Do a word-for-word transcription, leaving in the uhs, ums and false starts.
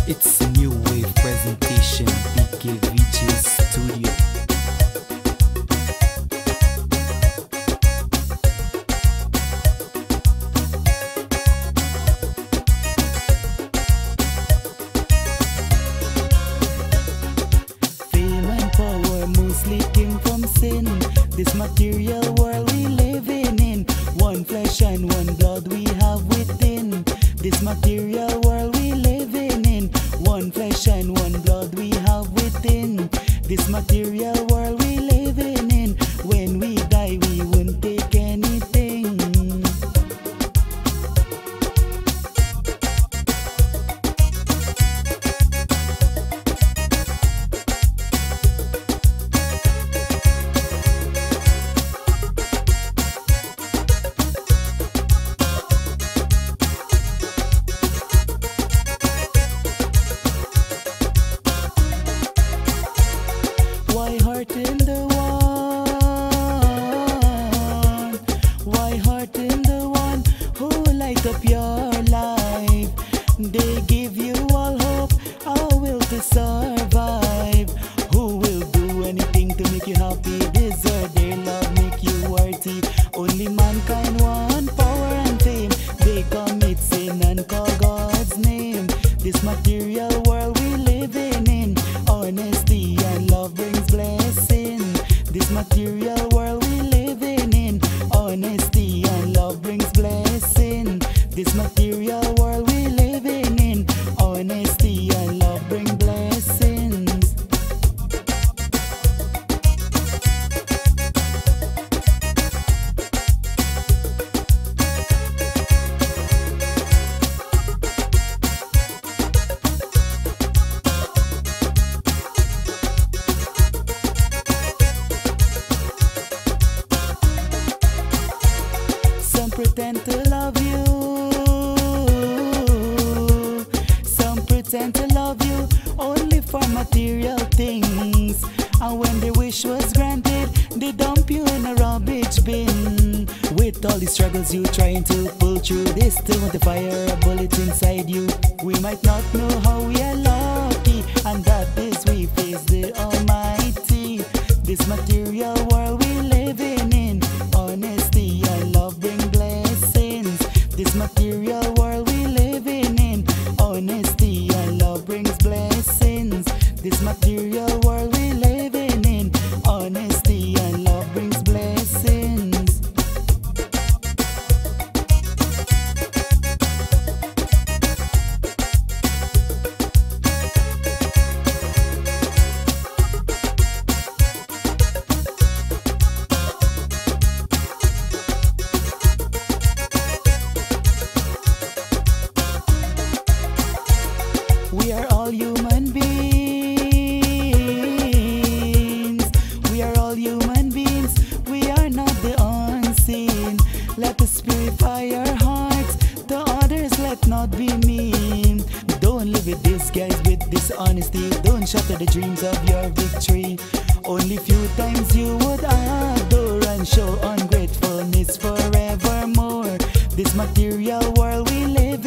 It's a new wave presentation, B K V J Studio. Fame and power mostly came from sin. This material world we living in, one flesh and one blood we have within. This material world we living in, one flesh and one blood we have within. This material world we living in, when we die we won't take anything. Why hurting the one? Why hurting the one who light up your life? They give you all hope, a will to survive. Who will do anything to make you happy? Deserve their love, make you worthy. Only mankind want power and fame. They commit sin and call God's name. This material world we living in, honesty and love brings blessing. This material world we living in, honesty and love brings blessing. This material world we living in, honesty and love bring blessings. Some pretend to love you, some pretend to love you only for material things. And when their wish was granted, they dump you in a rubbish bin. With all the struggles you trying to pull through, they still want to fire a bullet inside you. We might not know how we are lucky, and that is we face the Almighty. This material world we living in, honesty and love bring blessings. This material world we living in, honesty and love brings blessings. This material world we living in, honesty and love brings blessings. We are all human beings. We are all human beings. We are not the unseen. Let us purify our hearts. To others, let not be mean. Don't live with these guys with dishonesty. Don't shatter the dreams of your victory. Only few times you would adore and show ungratefulness forevermore. This material world we live